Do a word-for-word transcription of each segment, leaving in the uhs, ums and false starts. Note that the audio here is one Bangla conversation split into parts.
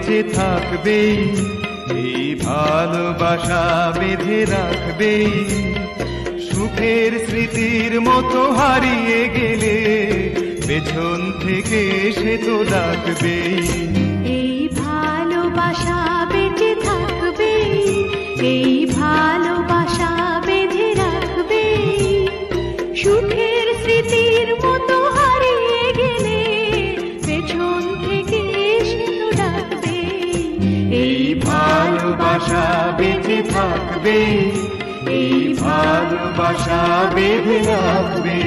বেঁচে থাকবে, এই ভালোবাসা বেঁধে রাখবে। সুখের স্মৃতির মতো হারিয়ে গেলে পেছন থেকে সে তো ডাকবে। এই ভালোবাসা বেঁচে থাকবে, এই ভালোবাসা বেঁধে রাখবে। সুখের স্মৃতির মতো হারিয়ে গেলে পেছন থেকে সে তো ডাকবে। এই ভালোবাসা বেঁচে থাকবে, এই ভালোবাসা বেঁধে রাখবে।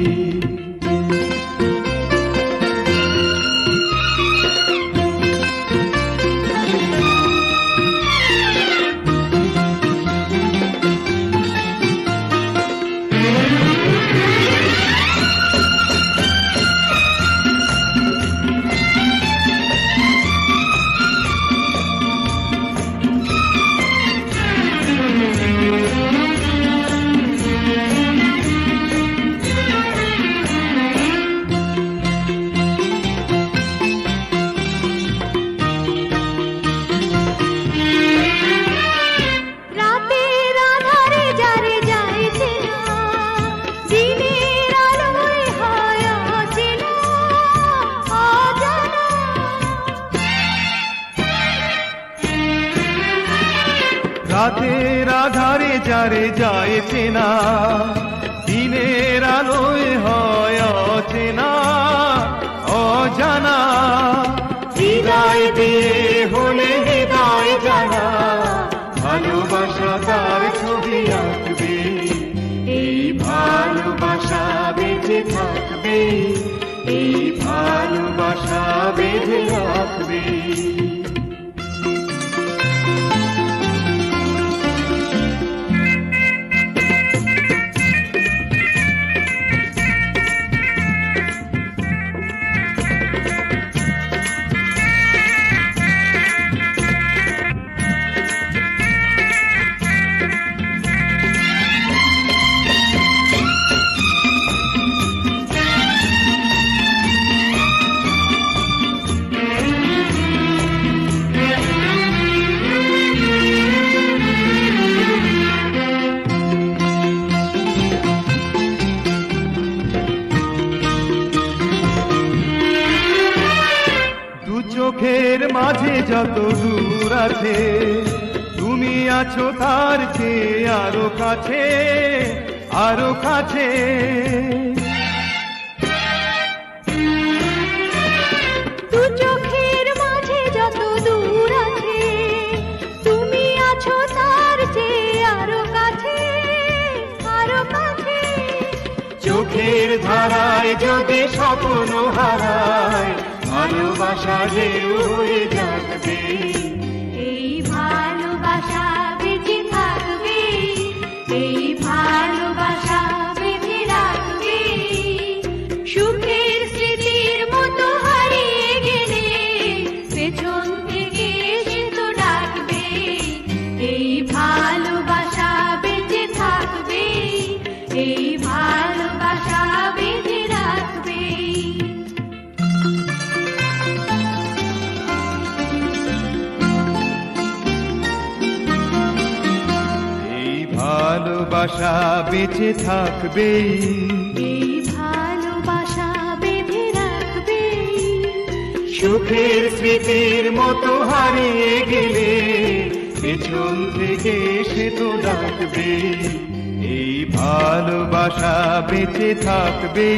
রাতের আধারে যারে যায় চেনা, দিনের আলোয় হয় অচেনা অজানা। হৃদয় দিয়ে হলে হৃদয় জানা, ভালোবাসা তার ছবি আঁকবে। এই ভালোবাসা বেঁচে থাকবে, এই ভালোবাসা বেঁধে রাখবে। চোখের মাঝে যত দূর আছে, তুমি আছো তার চেয়ে আরো কাছে আরো কাছে। দু চোখের মাঝে যত দূর আছে, তুমি আছো তার চেয়ে আরো কাছে আরো কাছে। চোখের ধারায় যদি স্বপ্ন হারায়, ভালোবাসা যে হয়ে যাবে। এই ভালোবাসা বেঁচে থাকবে, এই ভালোবাসা বেঁধে রাখবে। সুখের স্মৃতির মতো হারিয়ে গেলে পেছন থেকে সে তো ডাকবে। এই ভালোবাসা বেঁচে থাকবে, এই ভালোবাসা বেঁধে রাখবে। ভালোবাসা বেঁচে থাকবে, এই ভালোবাসা বেঁধে রাখবে। সুখের স্মৃতির মতো হারিয়ে গেলে পেছন থেকে সে তো ডাকবে। এই ভালোবাসা বেঁচে থাকবে,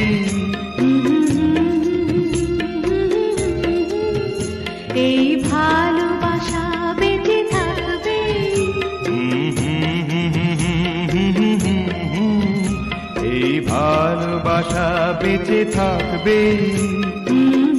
এই ভালোবাসা বেঁচে থাকবে। এই ভালোবাসা বেঁচে থাকবে।